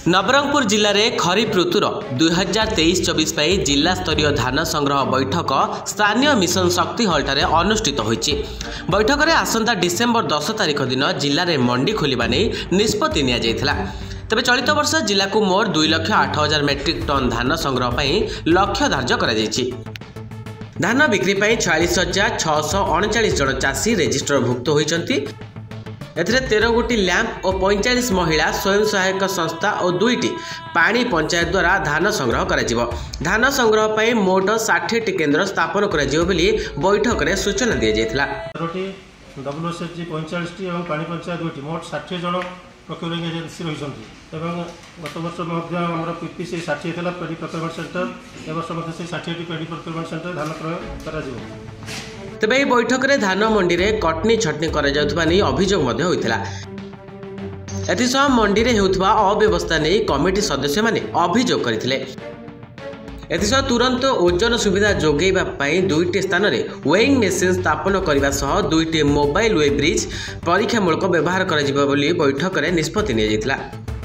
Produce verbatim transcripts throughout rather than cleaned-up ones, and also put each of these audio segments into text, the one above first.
नवरंगपुर जिले में खरीफ ऋतुर दुई हजार तेईस चौबीस जिला स्तरीय धान संग्रह बैठक स्थानीय मिशन शक्ति हॉल ठारे अनुष्ठित होईछि। बैठक में आसंता डिसेम्बर दस तारिख दिन जिले में मंडी खोलिबा नै निष्पत्ति निया जायथिला। तेबे चलित वर्ष जिला को मोर दुई लक्ष आठ हजार मेट्रिक टन धान संग्रह पई लक्ष्य धार्य करा जायछि। धान बिक्री पई छियालीस हजार छःश अड़चाश जन चाषी रेजिस्टर भुक्त होइछन्ति। एथिरे तेरह गोटी लैंप और पैंतालीस महिला स्वयं सहायक संस्था और दुईटी पानी पंचायत द्वारा धान संग्रह करा। धान संग्रह पर मोट षाठी टी केन्द्र स्थापन कर बैठक में सूचना दी जाता। डब्ल्यूएसएचजी पैंतालीस टी और पानी पंचायत दुईटी मोट षाठी जन प्रोक्योरिंग एजेन्सी रही। गत वर्ष पीपीसी षाठी पेडी प्रोक्योरमेंट सेंटर ए षाठी पेडी प्रोक्योरमेंट सेंटर धान क्रय कर। तेबे यह बैठक में धान मंडी में कटनी छटनी कर अभियोग होता। एथिसह मंडी में होता अव्यवस्था नहीं कमिटी सदस्य माने अभियोग करथिले। एथिसह तुरंत ओजन सुविधा जोगैबा पई दुईटी स्थान में वेइंग मेसीन स्थापन करने सह दुईटी मोबाइल वे ब्रिज परीक्षामूलक व्यवहार करा बोली बैठक में निष्पत्ति निया।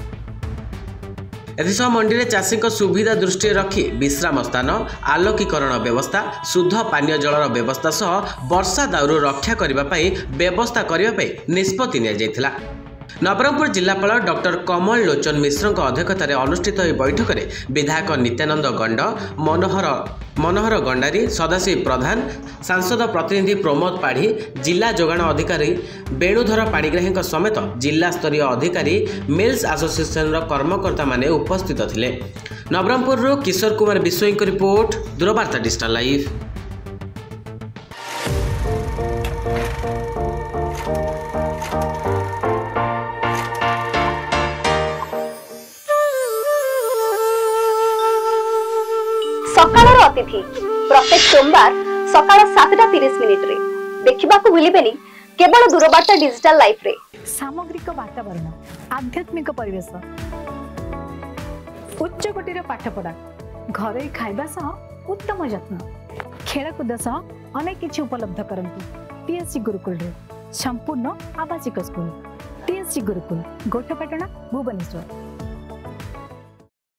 एथिसह मंडी में चाषी सुविधा दृष्टि रखी विश्राम स्थान आलोकीकरण व्यवस्था शुद्ध पानीय जलर व्यवस्था सह वर्षा दाउरू रक्षा करने व्यवस्था करने निष्पत्ति निया। नवरंगपुर जिलापाल डॉक्टर कमल लोचन मिश्र अध्यक्षतार अनुष्ठित बैठक में विधायक नित्यानंद गंड मनोहर मनोहर गंडारी सदाशिव प्रधान सांसद प्रतिनिधि प्रमोद पाढ़ी जिला जोगाण अधिकारी वेणुधर पाणिग्राही समेत जिला स्तरीय अधिकारी मिल्स एसोसिएशन कर्मकर्ता माने उपस्थित थिले। नवरंगपुर किशोर कुमार विश्वई को रिपोर्ट दूरवार्ता डिजिटल लाइव। सकाळर अतिथि प्रत्येक सोमवार सकाळ सातटा तीस मिनिट रे देखिबा को भूलिबेनी केवल दूरवार्ता डिजिटल लाइफ रे। सामग्रिक वातावरण आध्यात्मिक परिवेश उच्च कोटीर पाठपढ़ा घरोई खाइबा सह उत्तम यत्न खेलकूद सह अनेक किछि उपलब्ध करंतु टीएससी गुरुकुल रे संपूर्ण आवासिक स्कूल टीएससी गुरुकुल गोठपाटना भुवनेश्वर।